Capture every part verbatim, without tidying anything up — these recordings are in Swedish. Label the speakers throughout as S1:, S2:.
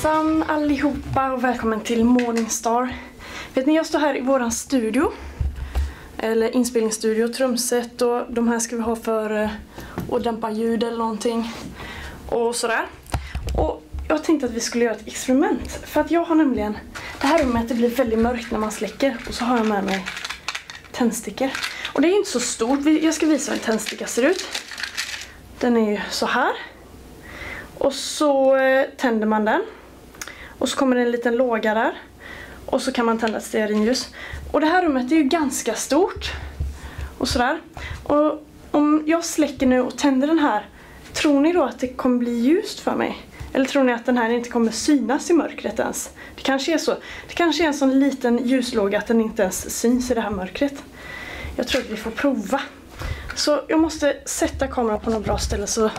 S1: Hejsan allihopa och välkommen till Morningstar. Vet ni, jag står här i våran studio. Eller inspelningsstudio, trumset, och de här ska vi ha för att dämpa ljud eller någonting. Och sådär. Och jag tänkte att vi skulle göra ett experiment. För att jag har nämligen, det här rummet, det blir väldigt mörkt när man släcker. Och så har jag med mig tändstickor. Och det är inte så stort, jag ska visa hur en tändsticka ser ut. Den är ju så här. Och så tänder man den. Och så kommer det en liten låga där. Och så kan man tända ett stearinljus. Och det här rummet är ju ganska stort. Och sådär. Och om jag släcker nu och tänder den här, tror ni då att det kommer bli ljust för mig? Eller tror ni att den här inte kommer synas i mörkret ens? Det kanske är så. Det kanske är en sån liten ljuslåga att den inte ens syns i det här mörkret. Jag tror att vi får prova. Så jag måste sätta kameran på något bra ställe, så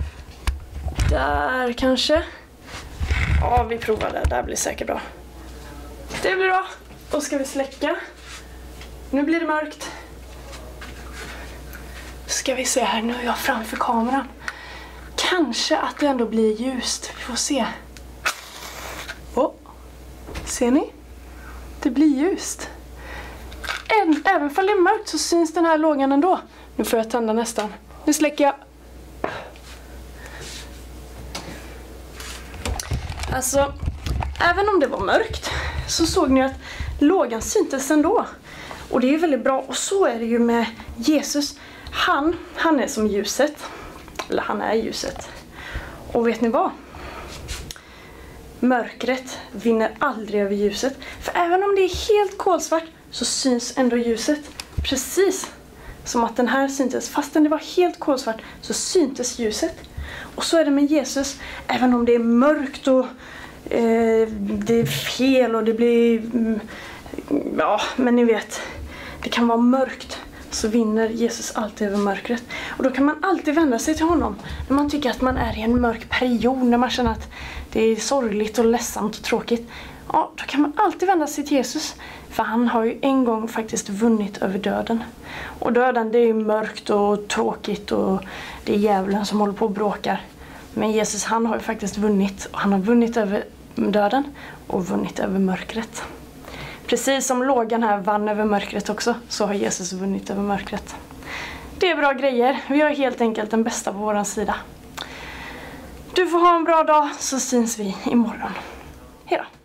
S1: där kanske. Ja, vi provar det. Där blir säkert bra. Det blir bra. Då ska vi släcka. Nu blir det mörkt. Ska vi se här. Nu är jag framför kameran. Kanske att det ändå blir ljust. Vi får se. Oh. Ser ni? Det blir ljust. Än, även om det är mörkt så syns den här lågan ändå. Nu får jag tända nästan. Nu släcker jag. Alltså, även om det var mörkt så såg ni att lågan syntes ändå. Och det är ju väldigt bra. Och så är det ju med Jesus. Han, han är som ljuset. Eller han är ljuset. Och vet ni vad? Mörkret vinner aldrig över ljuset. För även om det är helt kolsvart så syns ändå ljuset. Precis som att den här syntes. Fastän det var helt kolsvart så syntes ljuset. Och så är det med Jesus. Även om det är mörkt och eh, det är fel och det blir... Mm, ja, men ni vet. Det kan vara mörkt. Så vinner Jesus alltid över mörkret. Och då kan man alltid vända sig till honom. När man tycker att man är i en mörk period. När man känner att det är sorgligt och ledsamt och tråkigt. Ja, då kan man alltid vända sig till Jesus. För han har ju en gång faktiskt vunnit över döden. Och döden, det är ju mörkt och tråkigt och det är djävulen som håller på och bråkar. Men Jesus, han har ju faktiskt vunnit. Och han har vunnit över döden och vunnit över mörkret. Precis som lågan här vann över mörkret också, så har Jesus vunnit över mörkret. Det är bra grejer. Vi har helt enkelt den bästa på våran sida. Du får ha en bra dag, så syns vi imorgon. Hej då!